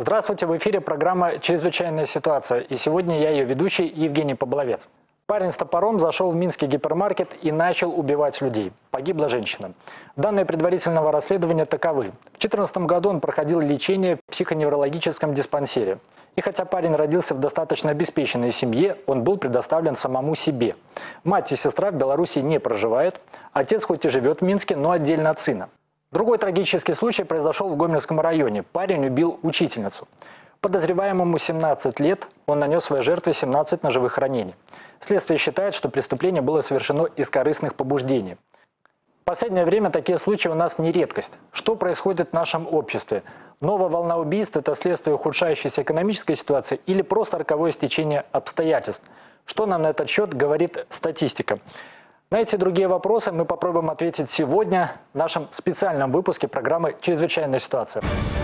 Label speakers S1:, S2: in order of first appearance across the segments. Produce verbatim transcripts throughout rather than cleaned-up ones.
S1: Здравствуйте, в эфире программа «Чрезвычайная ситуация», и сегодня я ее ведущий Евгений Побловец. Парень с топором зашел в минский гипермаркет и начал убивать людей. Погибла женщина. Данные предварительного расследования таковы. В две тысячи четырнадцатом году он проходил лечение в психоневрологическом диспансере. И хотя парень родился в достаточно обеспеченной семье, он был предоставлен самому себе. Мать и сестра в Беларуси не проживают. Отец хоть и живет в Минске, но отдельно от сына. Другой трагический случай произошел в Гомельском районе. Парень убил учительницу. Подозреваемому семнадцать лет, он нанес своей жертве семнадцать ножевых ранений. Следствие считает, что преступление было совершено из корыстных побуждений. В последнее время такие случаи у нас не редкость. Что происходит в нашем обществе? Новая волна убийств – это следствие ухудшающейся экономической ситуации или просто роковое стечение обстоятельств? Что нам на этот счет говорит статистика? На эти и другие вопросы мы попробуем ответить сегодня в нашем специальном выпуске программы «Чрезвычайная ситуация».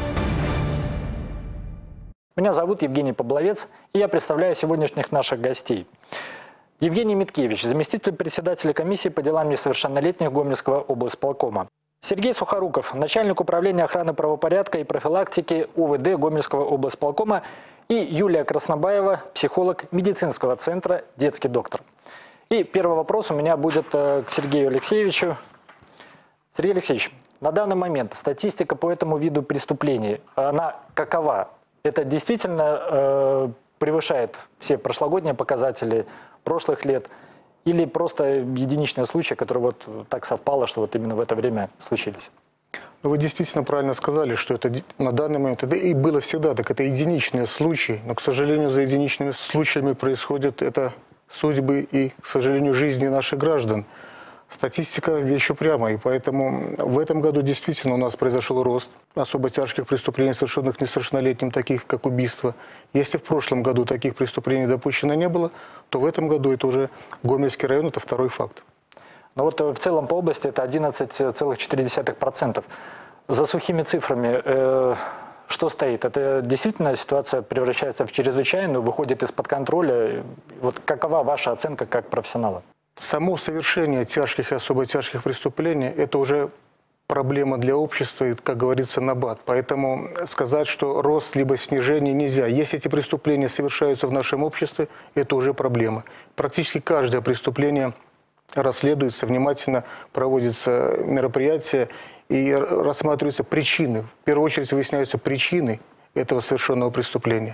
S1: Меня зовут Евгений Побловец, и я представляю сегодняшних наших гостей. Евгений Миткевич, заместитель председателя комиссии по делам несовершеннолетних Гомельского облсполкома. Сергей Сухоруков, начальник управления охраны правопорядка и профилактики УВД Гомельского облсполкома, и Юлия Краснобаева, психолог медицинского центра «Детский доктор». И первый вопрос у меня будет к Сергею Алексеевичу. Сергей Алексеевич, на данный момент статистика по этому виду преступлений, она какова? Это действительно э, превышает все прошлогодние показатели прошлых лет? Или просто единичные случаи, которые вот так совпало, что вот именно в это время случились?
S2: Вы действительно правильно сказали, что это на данный момент, это и было всегда так, это единичные случаи, но, к сожалению, за единичными случаями происходит это судьбы и, к сожалению, жизни наших граждан. Статистика вещь упрямая, и поэтому в этом году действительно у нас произошел рост особо тяжких преступлений, совершенных несовершеннолетним, таких как убийство. Если в прошлом году таких преступлений допущено не было, то в этом году это уже Гомельский район, это второй факт.
S1: Но вот в целом по области это одиннадцать целых четыре десятых процента. За сухими цифрами э, что стоит? Это действительно ситуация превращается в чрезвычайную, выходит из-под контроля? Вот какова ваша оценка как профессионала?
S2: Само совершение тяжких и особо тяжких преступлений – это уже проблема для общества и, как говорится, набат. Поэтому сказать, что рост либо снижение нельзя. Если эти преступления совершаются в нашем обществе, это уже проблема. Практически каждое преступление расследуется, внимательно проводятся мероприятия и рассматриваются причины. В первую очередь выясняются причины этого совершенного преступления.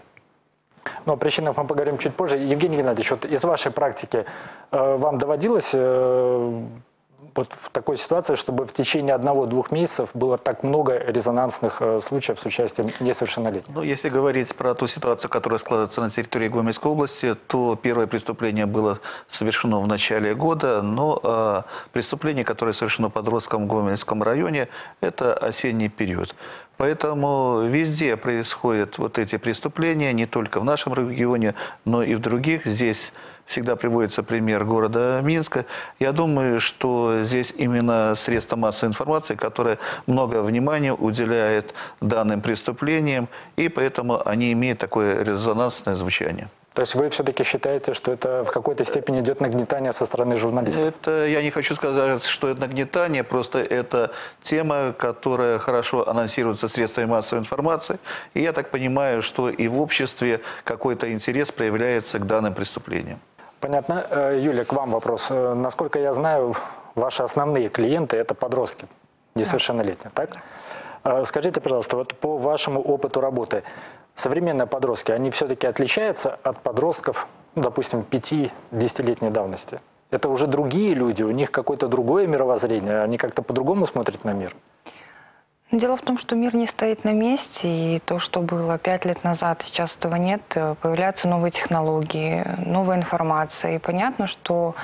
S1: Но о причинах мы поговорим чуть позже. Евгений Геннадьевич, вот из вашей практики э, вам доводилось э, вот в такой ситуации, чтобы в течение одного-двух месяцев было так много резонансных э, случаев с участием несовершеннолетних?
S3: Ну, если говорить про ту ситуацию, которая складывается на территории Гомельской области, то первое преступление было совершено в начале года, но э, преступление, которое совершено подростком в Гомельском районе, это осенний период. Поэтому везде происходят вот эти преступления, не только в нашем регионе, но и в других. Здесь всегда приводится пример города Минска. Я думаю, что здесь именно средства массовой информации, которые много внимания уделяют данным преступлениям, и поэтому они имеют такое резонансное звучание.
S1: То есть вы все-таки считаете, что это в какой-то степени идет нагнетание со стороны журналистов?
S3: Это, я не хочу сказать, что это нагнетание, просто это тема, которая хорошо анонсируется средствами массовой информации. И я так понимаю, что и в обществе какой-то интерес проявляется к данным преступлениям.
S1: Понятно. Юлия, к вам вопрос. Насколько я знаю, ваши основные клиенты – это подростки несовершеннолетние, так? Скажите, пожалуйста, вот по вашему опыту работы, современные подростки, они все-таки отличаются от подростков, ну, допустим, пяти-десятилетней давности? Это уже другие люди, у них какое-то другое мировоззрение, они как-то по-другому смотрят на мир?
S4: Дело в том, что мир не стоит на месте, и то, что было пять лет назад, сейчас этого нет. Появляются новые технологии, новая информация. И понятно, что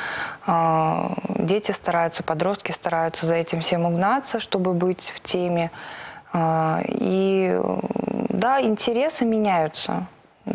S4: э, дети стараются, подростки стараются за этим всем угнаться, чтобы быть в теме. Э, и да, интересы меняются.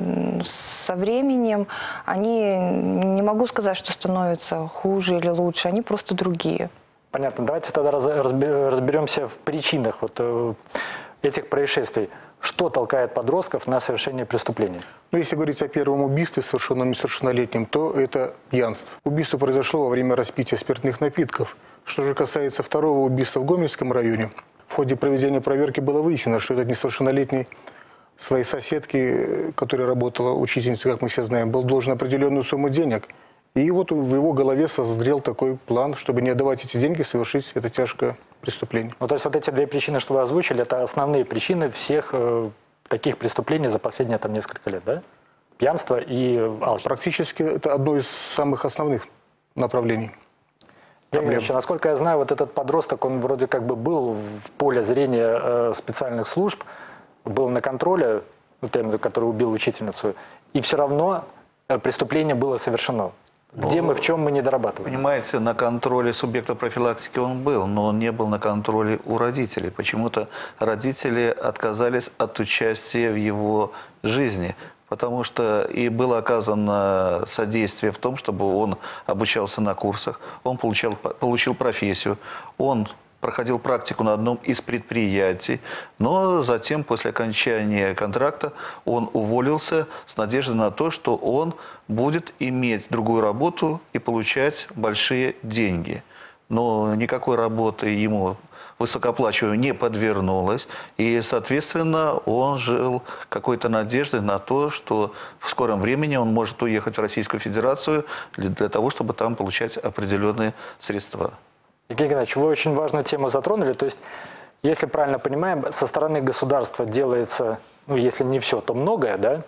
S4: Со временем они, не могу сказать, что становятся хуже или лучше, они просто другие.
S1: Понятно. Давайте тогда разберемся в причинах вот этих происшествий. Что толкает подростков на совершение преступлений?
S2: Ну, если говорить о первом убийстве, совершенном несовершеннолетним, то это пьянство. Убийство произошло во время распития спиртных напитков. Что же касается второго убийства в Гомельском районе, в ходе проведения проверки было выяснено, что этот несовершеннолетний своей соседке, которая работала учительницей, как мы все знаем, был должен определенную сумму денег. И вот в его голове созрел такой план, чтобы не отдавать эти деньги, совершить это тяжкое преступление.
S1: Ну, то есть вот эти две причины, что вы озвучили, это основные причины всех э, таких преступлений за последние там несколько лет, да? Пьянство и алчность.
S2: Практически это одно из самых основных направлений.
S1: Евгений Ильич, насколько я знаю, вот этот подросток, он вроде как бы был в поле зрения э, специальных служб, был на контроле, ну, тем, который убил учительницу, и все равно э, преступление было совершено. Где мы, в чем мы не дорабатываем?
S3: Понимаете, на контроле субъекта профилактики он был, но он не был на контроле у родителей. Почему-то родители отказались от участия в его жизни. Потому что и было оказано содействие в том, чтобы он обучался на курсах, он получал, получил профессию, он проходил практику на одном из предприятий, но затем, после окончания контракта, он уволился с надеждой на то, что он будет иметь другую работу и получать большие деньги. Но никакой работы ему высокооплачиваемой не подвернулось, и, соответственно, он жил какой-то надеждой на то, что в скором времени он может уехать в Российскую Федерацию для, для того, чтобы там получать определенные средства.
S1: Евгений Геннадьевич, вы очень важную тему затронули. То есть, если правильно понимаем, со стороны государства делается, ну, если не все, то многое, да?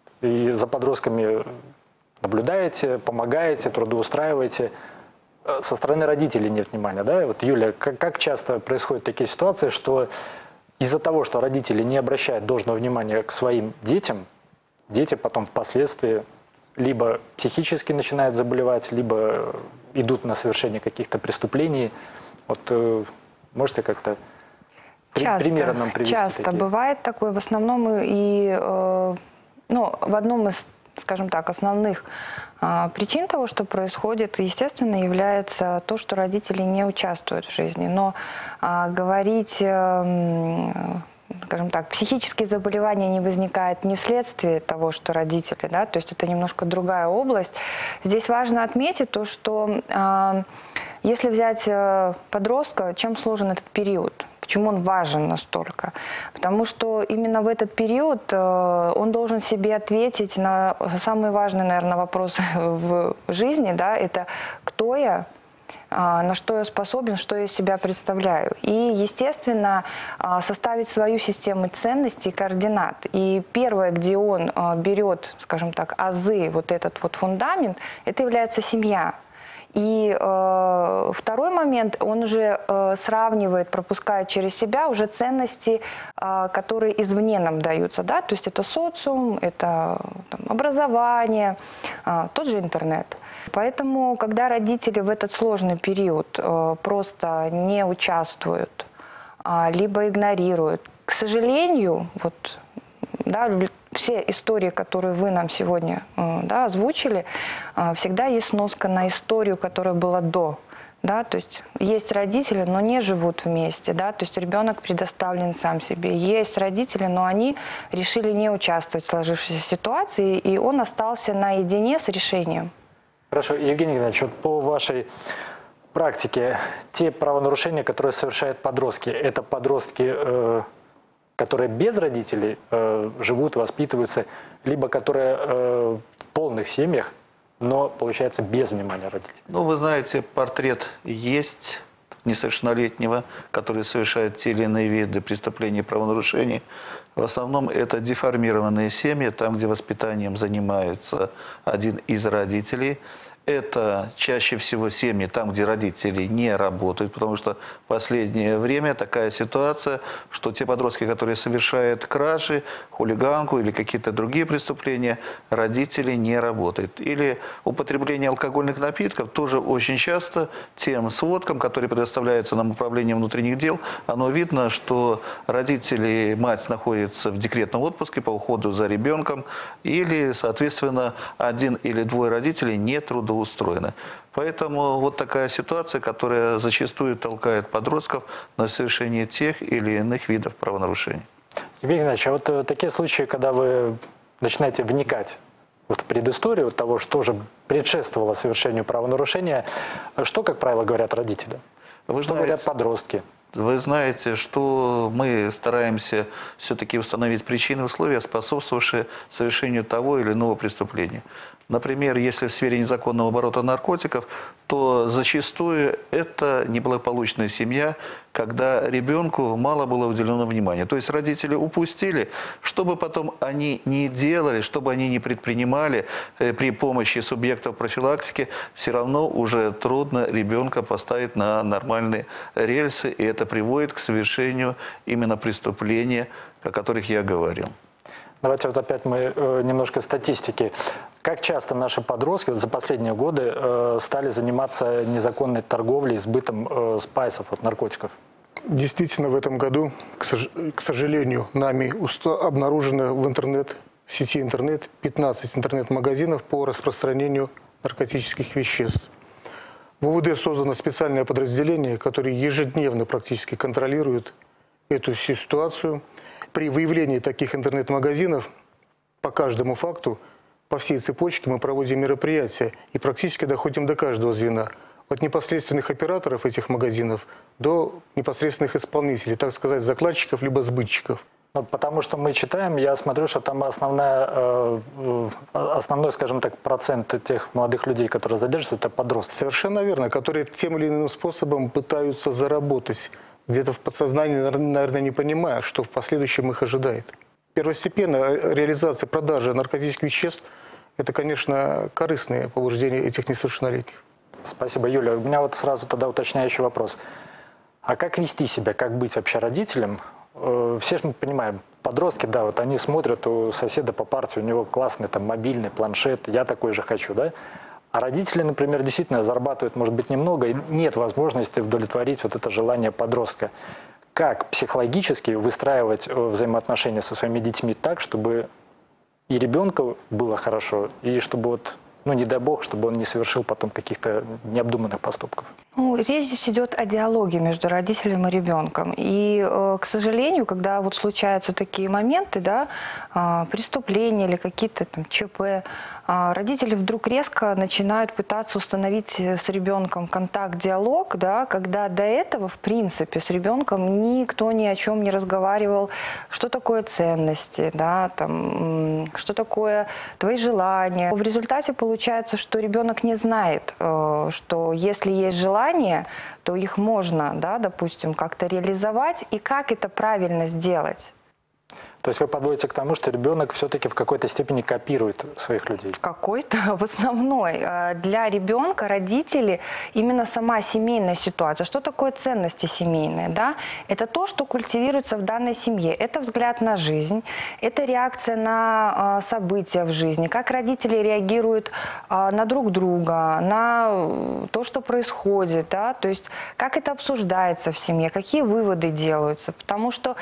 S1: И за подростками наблюдаете, помогаете, трудоустраиваете. Со стороны родителей нет внимания, да? Вот, Юлия, как, как часто происходят такие ситуации, что из-за того, что родители не обращают должного внимания к своим детям, дети потом впоследствии либо психически начинают заболевать, либо идут на совершение каких-то преступлений. Вот э, можете как-то
S4: часто,
S1: примеры нам привести?
S4: Часто
S1: такие?
S4: бывает такое. В основном и э, ну, в одном из, скажем так, основных э, причин того, что происходит, естественно, является то, что родители не участвуют в жизни. Но э, говорить... Э, скажем так, психические заболевания не возникают не вследствие того, что родители, да, то есть это немножко другая область. Здесь важно отметить то, что э, если взять э, подростка, чем сложен этот период? Почему он важен настолько? Потому что именно в этот период э, он должен себе ответить на самый важный, наверное, вопрос в жизни, да, это кто я, на что я способен, что я из себя представляю. И, естественно, составить свою систему ценностей и координат. И первое, где он берет, скажем так, азы, вот этот вот фундамент, это является семья. И э, второй момент, он уже э, сравнивает, пропускает через себя уже ценности, э, которые извне нам даются. Да? То есть это социум, это там, образование, э, тот же интернет. Поэтому, когда родители в этот сложный период э, просто не участвуют, э, либо игнорируют, к сожалению, вот, да, все истории, которые вы нам сегодня э, да, озвучили, э, всегда есть сноска на историю, которая была до. Да, то есть есть родители, но не живут вместе, да, то есть ребенок предоставлен сам себе. Есть родители, но они решили не участвовать в сложившейся ситуации, и он остался наедине с решением.
S1: Хорошо, Евгений Геннадьевич, вот по вашей практике, те правонарушения, которые совершают подростки, это подростки, э, которые без родителей э, живут, воспитываются, либо которые э, в полных семьях, но, получается, без внимания родителей?
S3: Ну, вы знаете, портрет есть несовершеннолетнего, который совершает те или иные виды преступлений и правонарушений. В основном это деформированные семьи, там, где воспитанием занимается один из родителей. Это чаще всего семьи там, где родители не работают, потому что в последнее время такая ситуация, что те подростки, которые совершают кражи, хулиганку или какие-то другие преступления, родители не работают. Или употребление алкогольных напитков тоже очень часто тем сводкам, которые предоставляются нам управлением внутренних дел, оно видно, что родители, мать находится в декретном отпуске по уходу за ребенком, или, соответственно, один или двое родителей не трудоустроены. устроены. Поэтому вот такая ситуация, которая зачастую толкает подростков на совершение тех или иных видов правонарушений.
S1: Евгений Геннадьевич, а вот э, такие случаи, когда вы начинаете вникать вот в предысторию того, что же предшествовало совершению правонарушения, что, как правило, говорят родители?
S3: Вы
S1: что
S3: знаете,
S1: говорят подростки?
S3: Вы знаете, что мы стараемся все-таки установить причины и условия, способствовавшие совершению того или иного преступления. Например, если в сфере незаконного оборота наркотиков, то зачастую это неблагополучная семья, когда ребенку мало было уделено внимания. То есть родители упустили, чтобы потом они не делали, чтобы они не предпринимали при помощи субъектов профилактики, все равно уже трудно ребенка поставить на нормальные рельсы, и это приводит к совершению именно преступления, о которых я говорил.
S1: Давайте вот опять мы э, немножко статистики. Как часто наши подростки вот за последние годы э, стали заниматься незаконной торговлей, сбытом э, спайсов, вот, наркотиков?
S2: Действительно, в этом году, к, сож... к сожалению, нами обнаружено в интернет, в сети интернет пятнадцать интернет-магазинов по распространению наркотических веществ. В УВД создано специальное подразделение, которое ежедневно практически контролирует эту ситуацию. При выявлении таких интернет-магазинов по каждому факту, по всей цепочке мы проводим мероприятия и практически доходим до каждого звена. От непосредственных операторов этих магазинов до непосредственных исполнителей, так сказать, закладчиков либо сбытчиков.
S1: Ну, потому что мы читаем, я смотрю, что там основная, э, основной, скажем так, процент тех молодых людей, которые задерживаются, это подростки.
S2: Совершенно верно, которые тем или иным способом пытаются заработать. Где-то в подсознании, наверное, не понимая, что в последующем их ожидает. Первостепенно реализация продажи наркотических веществ – это, конечно, корыстные побуждения этих несовершеннолетних.
S1: Спасибо, Юля. У меня вот сразу тогда уточняющий вопрос. А как вести себя, как быть вообще родителем? Все же мы понимаем, подростки, да, вот они смотрят у соседа по парте, у него классный там мобильный планшет, я такой же хочу, да? А родители, например, действительно зарабатывают, может быть, немного, и нет возможности удовлетворить вот это желание подростка. Как психологически выстраивать взаимоотношения со своими детьми так, чтобы и ребенку было хорошо, и чтобы вот, ну, не дай бог, чтобы он не совершил потом каких-то необдуманных поступков?
S4: Ну, речь здесь идет о диалоге между родителем и ребенком. И, э, к сожалению, когда вот случаются такие моменты, да, э, преступления или какие-то там ЧП, э, родители вдруг резко начинают пытаться установить с ребенком контакт, диалог, да, когда до этого, в принципе, с ребенком никто ни о чем не разговаривал, что такое ценности, да, там, что такое твои желания. В результате получается, что ребенок не знает, э, что если есть желание, то их можно, да, допустим, как-то реализовать, и как это правильно сделать.
S1: То есть вы подводите к тому, что ребенок все-таки в какой-то степени копирует своих людей?
S4: В какой-то, в основной. Для ребенка, родители, именно сама семейная ситуация. Что такое ценности семейные? Да? Это то, что культивируется в данной семье. Это взгляд на жизнь, это реакция на события в жизни, как родители реагируют на друг друга, на то, что происходит, да? То есть как это обсуждается в семье, какие выводы делаются. Потому что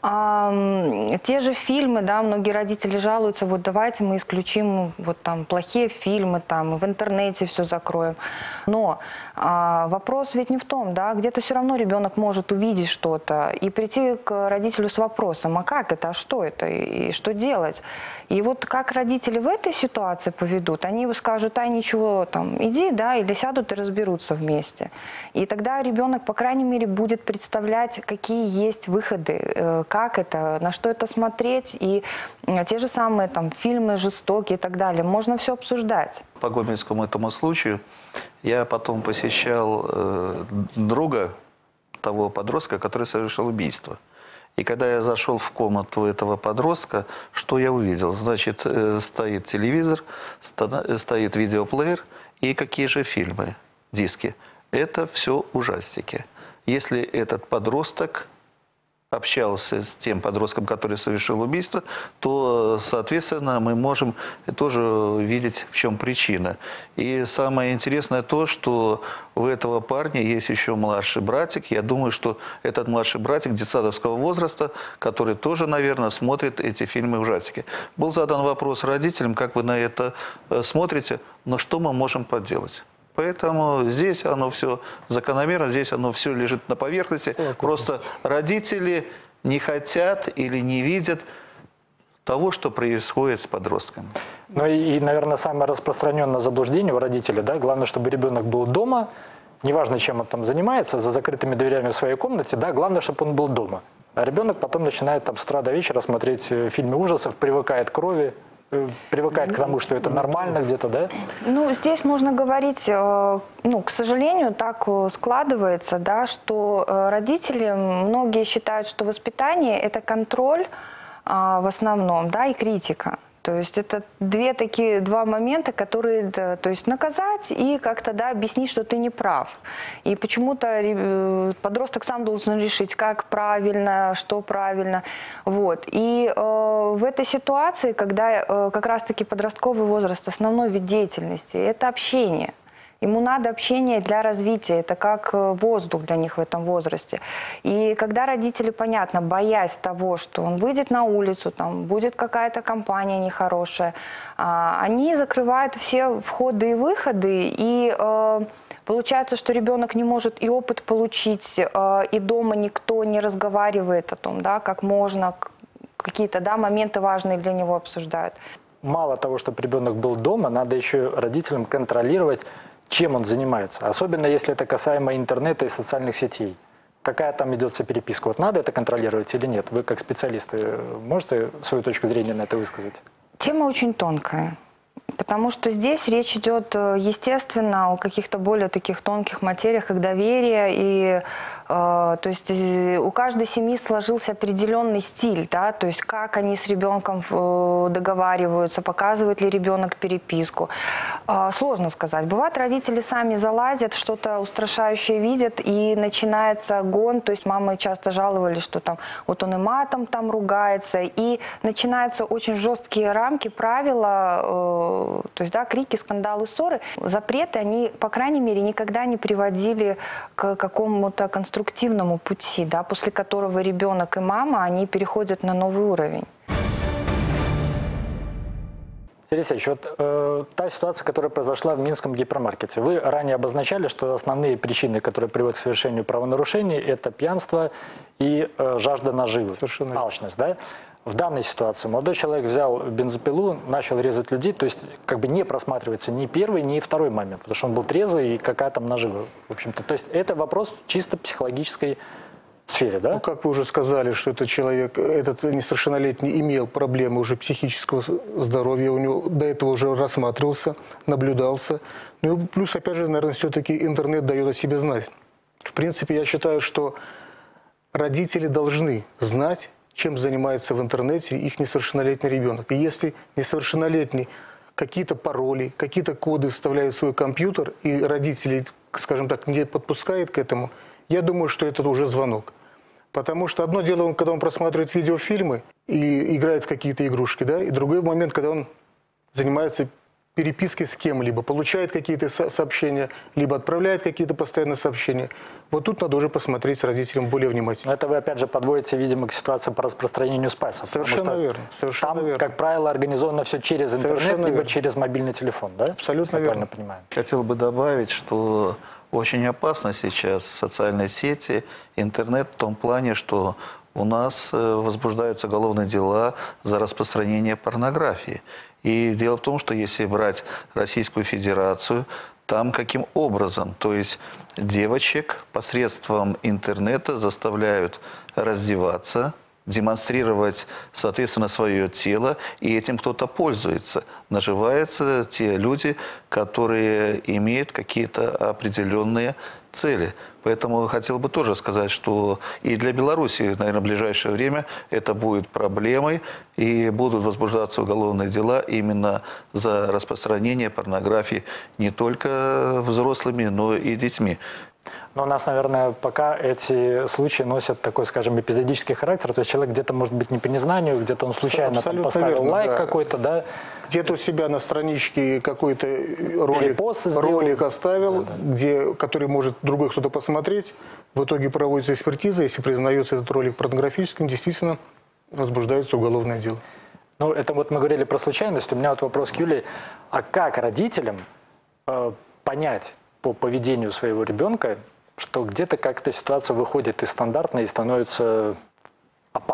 S4: э, те же фильмы, да, многие родители жалуются, вот давайте мы исключим вот там плохие фильмы, там, в интернете все закроем. Но а, вопрос ведь не в том, да, где-то все равно ребенок может увидеть что-то и прийти к родителю с вопросом, а как это, а что это, и, и что делать? И вот как родители в этой ситуации поведут, они скажут, а ничего, там, иди, да, или сядут и разберутся вместе. И тогда ребенок, по крайней мере, будет представлять, какие есть выходы, как это, на что это смотреть, и те же самые там фильмы жестокие и так далее. Можно все обсуждать.
S3: По гомельскому этому случаю я потом посещал э, друга того подростка, который совершил убийство. И когда я зашел в комнату этого подростка, что я увидел? Значит, э, стоит телевизор, сто, стоит видеоплеер, и какие же фильмы, диски? Это все ужастики. Если этот подросток общался с тем подростком, который совершил убийство, то, соответственно, мы можем тоже видеть, в чем причина. И самое интересное то, что у этого парня есть еще младший братик. Я думаю, что этот младший братик детсадовского возраста, который тоже, наверное, смотрит эти фильмы ужастики. Был задан вопрос родителям, как вы на это смотрите, но что мы можем поделать? Поэтому здесь оно все закономерно, здесь оно все лежит на поверхности. Просто родители не хотят или не видят того, что происходит с подростками.
S1: Ну и, и, наверное, самое распространенное заблуждение у родителей, да, главное, чтобы ребенок был дома, неважно, чем он там занимается, за закрытыми дверями в своей комнате, да, главное, чтобы он был дома. А ребенок потом начинает там с утра до вечера смотреть фильмы ужасов, привыкает к крови, привыкает к тому, что это нормально где-то, да?
S4: Ну, здесь можно говорить, ну, к сожалению, так складывается, да, что родители, многие считают, что воспитание – это контроль в основном, да, и критика. То есть это две такие, два момента, которые, да, то есть наказать и как-то, да, объяснить, что ты не прав. И почему-то подросток сам должен решить, как правильно, что правильно. Вот. И э, в этой ситуации, когда э, как раз-таки подростковый возраст, основной вид деятельности – это общение. Ему надо общение для развития, это как воздух для них в этом возрасте. И когда родители, понятно, боясь того, что он выйдет на улицу, там будет какая-то компания нехорошая, они закрывают все входы и выходы, и получается, что ребенок не может и опыт получить, и дома никто не разговаривает о том, да, как можно, какие-то, да, моменты важные для него обсуждают.
S1: Мало того, чтобы ребенок был дома, надо еще родителям контролировать, чем он занимается. Особенно, если это касаемо интернета и социальных сетей. Какая там идется переписка? Вот надо это контролировать или нет? Вы, как специалисты, можете свою точку зрения на это высказать?
S4: Тема очень тонкая. Потому что здесь речь идет, естественно, о каких-то более таких тонких материях, как доверие. И, э, то есть у каждой семьи сложился определенный стиль, да, то есть как они с ребенком договариваются, показывает ли ребенок переписку. Э, сложно сказать. Бывает, родители сами залазят, что-то устрашающее видят, и начинается гон. То есть мамы часто жаловались, что там вот он и матом там ругается. И начинаются очень жесткие рамки, правила, э, то есть, да, крики, скандалы, ссоры, запреты, они, по крайней мере, никогда не приводили к какому-то конструктивному пути, да, после которого ребенок и мама, они переходят на новый уровень.
S1: Сергей Алексеевич, вот э, та ситуация, которая произошла в Минском гипермаркете. Вы ранее обозначали, что основные причины, которые приводят к совершению правонарушений, это пьянство и э, жажда наживы, алчность, да? В данной ситуации молодой человек взял бензопилу, начал резать людей, то есть как бы не просматривается ни первый, ни второй момент, потому что он был трезвый и какая там нажива, в общем-то. То есть это вопрос чисто психологической сфере, да?
S2: Ну, как вы уже сказали, что этот человек, этот несовершеннолетний имел проблемы уже психического здоровья, у него до этого уже рассматривался, наблюдался. Ну и плюс, опять же, наверное, все-таки интернет дает о себе знать. В принципе, я считаю, что родители должны знать, чем занимается в интернете их несовершеннолетний ребенок. И если несовершеннолетний какие-то пароли, какие-то коды вставляет в свой компьютер, и родители, скажем так, не подпускают к этому, я думаю, что это уже звонок. Потому что одно дело, он, когда он просматривает видеофильмы и играет в какие-то игрушки, да, и другой момент, когда он занимается перепиской с кем-либо, получает какие-то сообщения, либо отправляет какие-то постоянные сообщения. Вот тут надо уже посмотреть родителям более внимательно.
S1: Но это вы, опять же, подводите, видимо, к ситуации по распространению спайсов.
S2: Совершенно верно. Совершенно
S1: там,
S2: верно.
S1: как правило, организовано все через интернет,
S2: Совершенно
S1: либо
S2: верно.
S1: через мобильный телефон, да?
S2: Абсолютно
S1: я
S2: верно.
S1: правильно понимаю.
S3: Хотел бы добавить, что очень опасно сейчас социальные сети, интернет в том плане, что у нас возбуждаются уголовные дела за распространение порнографии. И дело в том, что если брать Российскую Федерацию, там каким образом? То есть девочек посредством интернета заставляют раздеваться, демонстрировать, соответственно, свое тело, и этим кто-то пользуется. Наживаются те люди, которые имеют какие-то определенные цели. Поэтому хотел бы тоже сказать, что и для Беларуси, наверное, в ближайшее время это будет проблемой, и будут возбуждаться уголовные дела именно за распространение порнографии не только взрослыми, но и детьми.
S1: Но у нас, наверное, пока эти случаи носят такой, скажем, эпизодический характер. То есть человек где-то, может быть, не по незнанию, где-то он случайно там поставил верно, лайк да. какой-то, да?
S2: Где-то у себя на страничке какой-то ролик, ролик оставил, да, да. Где, который может другой кто-то посмотреть. В итоге проводится экспертиза. Если признается этот ролик порнографическим, действительно возбуждается уголовное дело.
S1: Ну, это вот мы говорили про случайность. У меня вот вопрос к Юлии. А как родителям э, понять по поведению своего ребенка, что где-то как-то ситуация выходит из стандартной и становится опасной?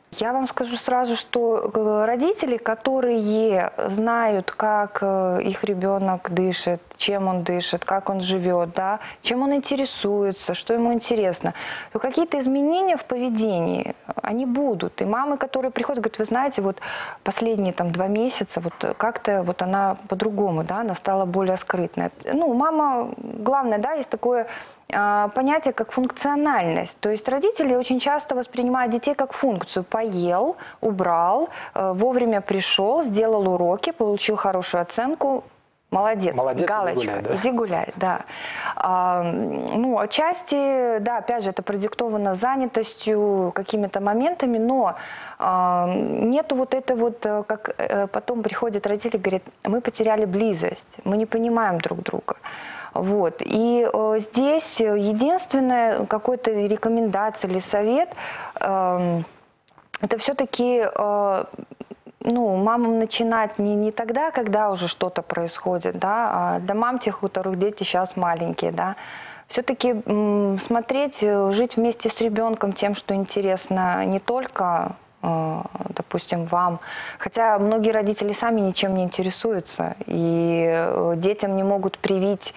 S4: Я вам скажу сразу, что родители, которые знают, как их ребенок дышит, чем он дышит, как он живет, да, чем он интересуется, что ему интересно, то какие-то изменения в поведении, они будут. И мамы, которые приходят, говорят, вы знаете, вот последние там два месяца, вот как-то вот она по-другому, да, она стала более скрытной. Ну, мама, главное, да, есть такое понятие, как функциональность. То есть родители очень часто воспринимают детей как функцию. Поел, убрал, вовремя пришел, сделал уроки, получил хорошую оценку. Молодец,
S1: Молодец,
S4: галочка,
S1: иди гуляй, да?
S4: иди гуляй, да. А, ну, отчасти, да, опять же, это продиктовано занятостью, какими-то моментами, но а, нету вот это вот, как потом приходят родители, говорят, мы потеряли близость, мы не понимаем друг друга. Вот. И э, здесь единственная какой-то рекомендация или совет, э, это все-таки э, ну, мамам начинать не, не тогда, когда уже что-то происходит, да, а для мам, тех, у которых дети сейчас маленькие, да, все-таки э, смотреть, жить вместе с ребенком тем, что интересно не только, допустим, вам. Хотя многие родители сами ничем не интересуются, и детям не могут привить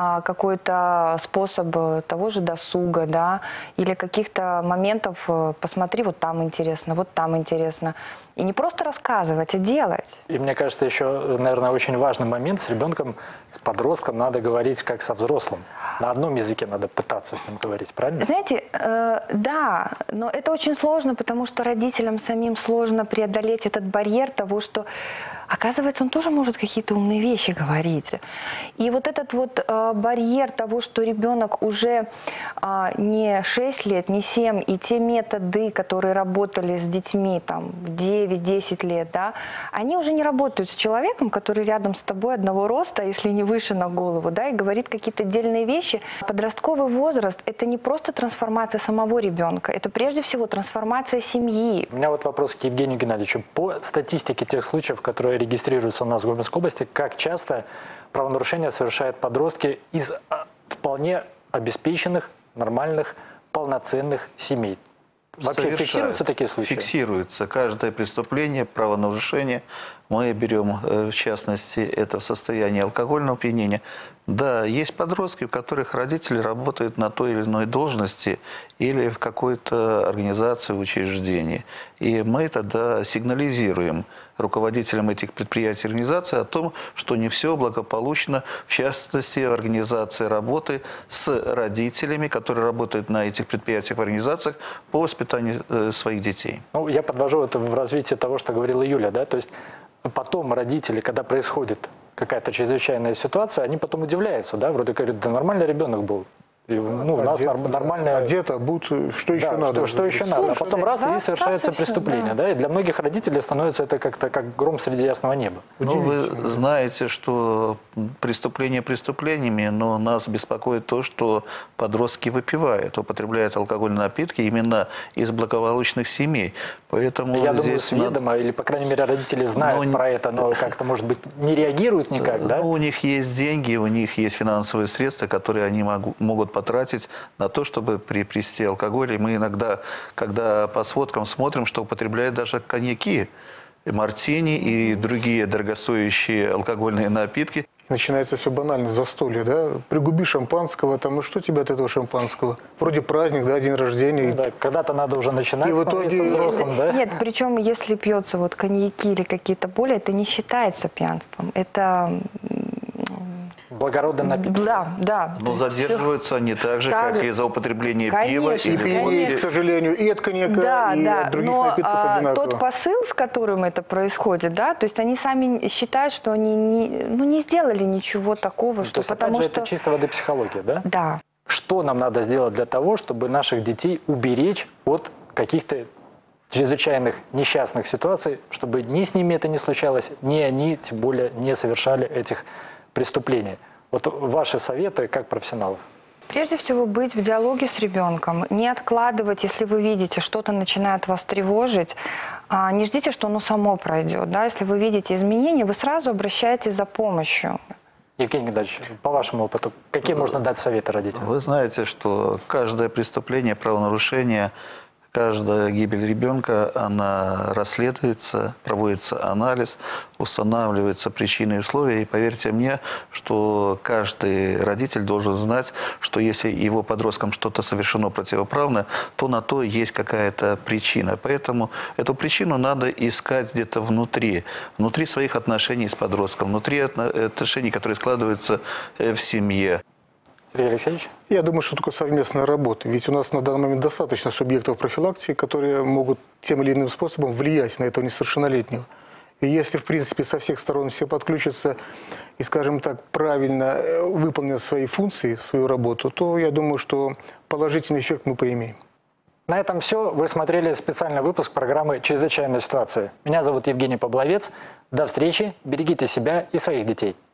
S4: какой-то способ того же досуга, да, или каких-то моментов, посмотри, вот там интересно, вот там интересно. И не просто рассказывать, а делать.
S1: И мне кажется, еще, наверное, очень важный момент: с ребенком, с подростком надо говорить как со взрослым. На одном языке надо пытаться с ним говорить, правильно?
S4: Знаете, э, да, но это очень сложно, потому что родителям самим сложно преодолеть этот барьер того, что, оказывается, он тоже может какие-то умные вещи говорить. И вот этот вот э, барьер того, что ребенок уже э, не шесть лет, не семь, и те методы, которые работали с детьми там в девять-десять лет, да, они уже не работают с человеком, который рядом с тобой одного роста, если не выше на голову, да, и говорит какие-то отдельные вещи. Подростковый возраст – это не просто трансформация самого ребенка, это прежде всего трансформация семьи.
S1: У меня вот вопрос к Евгению Геннадьевичу. По статистике тех случаев, которые регистрируются у нас в Гомельской области, как часто правонарушения совершают подростки из вполне обеспеченных, нормальных, полноценных семей? Вообще
S3: Совершают.
S1: Фиксируются такие случаи?
S3: Фиксируется. Каждое преступление, правонарушение мы берем, в частности, это в состоянии алкогольного опьянения. Да, есть подростки, у которых родители работают на той или иной должности или в какой-то организации, учреждении. И мы тогда сигнализируем руководителям этих предприятий и организаций о том, что не все благополучно, в частности, в организации работы с родителями, которые работают на этих предприятиях и организациях по воспитанию своих детей.
S1: Ну, я подвожу это в развитие того, что говорила Юля, да, то есть потом родители, когда происходит какая-то чрезвычайная ситуация, они потом удивляются, да, вроде говорят, да нормальный ребенок был. И, ну, у нас
S2: Одет,
S1: нормальная...
S2: Одет, обут, что еще
S1: да,
S2: надо?
S1: Что, что еще надо? А
S4: Слушай,
S1: потом раз,
S4: да,
S1: и совершается
S4: раз и все,
S1: преступление.
S4: да.
S1: Да? И для многих родителей становится это как-то как гром среди ясного неба.
S3: Ну, вы знаете, что преступления преступлениями, но нас беспокоит то, что подростки выпивают, употребляют алкогольные напитки именно из благополучных семей. Поэтому
S1: Я думаю,
S3: здесь
S1: сведомо, или, по крайней мере, родители знают
S3: Но...
S1: про это, но как-то, может быть, не реагируют никак, да?
S3: Ну, у них есть деньги, у них есть финансовые средства, которые они могу, могут потратить на то, чтобы приобрести алкоголь. И мы иногда, когда по сводкам смотрим, что употребляют даже коньяки, мартини и другие дорогостоящие алкогольные напитки.
S2: Начинается все банально, застолье, да? Пригуби шампанского, там, ну что тебе от этого шампанского? Вроде праздник, да, день рождения.
S1: Ну, да, когда-то надо уже начинать
S2: И в
S1: становиться
S2: итоге-
S1: взрослым, да?
S4: Нет, причем если пьется вот коньяки или какие-то боли, это не считается пьянством. Это...
S1: Благородный напиток.
S4: Да, да.
S3: Но
S4: То есть
S3: задерживаются они так же,
S4: Так
S3: как
S4: же.
S3: и за употребление
S4: Конечно,
S3: пива.
S2: И
S3: или
S2: пьянеет,
S3: водки.
S2: к сожалению, и от коньяка,
S4: Да,
S2: и
S4: да,
S2: от других
S4: но
S2: напитков
S4: а,
S2: одинаково.
S4: тот посыл, с которым это происходит, да, то есть они сами считают, что они не, ну, не сделали ничего такого,
S1: То
S4: что
S1: есть, опять
S4: потому
S1: же,
S4: что...
S1: это чисто воды психология, да?
S4: Да.
S1: Что нам надо сделать для того, чтобы наших детей уберечь от каких-то чрезвычайных несчастных ситуаций, чтобы ни с ними это не случалось, ни они, тем более, не совершали этих преступлений? Вот ваши советы как профессионалов.
S4: Прежде всего, быть в диалоге с ребенком, не откладывать, если вы видите, что-то начинает вас тревожить, а не ждите, что оно само пройдет. Да? Если вы видите изменения, вы сразу обращаетесь за помощью.
S1: Евгений Геннадьевич, по вашему опыту, какие можно дать советы родителям?
S3: Вы знаете, что каждое преступление, правонарушение, Каждая гибель ребенка, она расследуется, проводится анализ, устанавливаются причины и условия. И поверьте мне, что каждый родитель должен знать, что если его подросткам что-то совершено противоправно, то на то есть какая-то причина. Поэтому эту причину надо искать где-то внутри, внутри своих отношений с подростком, внутри отношений, которые складываются в семье.
S1: Сергей Алексеевич?
S2: Я думаю, что только совместная работа. Ведь у нас на данный момент достаточно субъектов профилактики, которые могут тем или иным способом влиять на этого несовершеннолетнего. И если, в принципе, со всех сторон все подключатся и, скажем так, правильно выполнят свои функции, свою работу, то я думаю, что положительный эффект мы поимеем.
S1: На этом все. Вы смотрели специальный выпуск программы «Чрезвычайная ситуация». Меня зовут Евгений Павловец. До встречи. Берегите себя и своих детей.